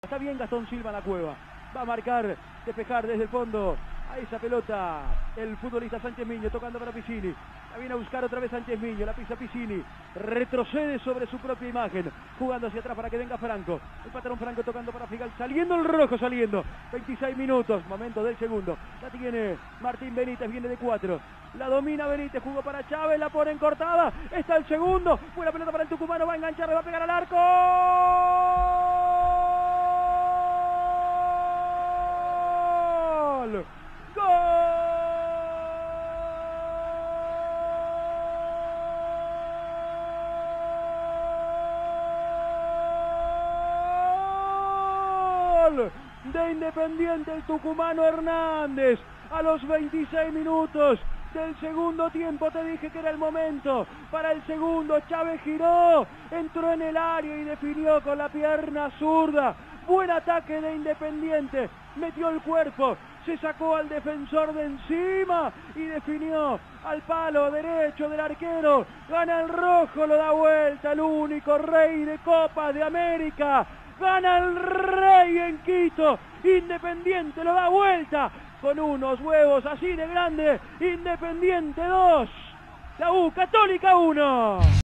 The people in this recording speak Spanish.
Está bien Gastón Silva en la cueva. Va a marcar, despejar desde el fondo a esa pelota el futbolista Sánchez Miño, tocando para Piscini. La viene a buscar otra vez Sánchez Miño, la pisa Piscini, retrocede sobre su propia imagen, jugando hacia atrás para que venga Franco. El patrón Franco tocando para Figal, saliendo el rojo, saliendo. 26 minutos, momento del segundo. La tiene Martín Benítez, viene de 4. La domina Benítez, jugó para Chávez, la pone en cortada. Está el segundo, buena pelota para el tucumano, va a enganchar, le va a pegar al arco. ¡Gol! De Independiente el tucumano Hernández a los 26 minutos del segundo tiempo. Te dije que era el momento para el segundo. Chávez giró, entró en el área y definió con la pierna zurda. Buen ataque de Independiente, metió el cuerpo, se sacó al defensor de encima y definió al palo derecho del arquero. Gana el rojo, lo da vuelta, el único rey de Copas de América. Gana el rey en Quito. Independiente lo da vuelta con unos huevos así de grande. Independiente 2, la U Católica 1.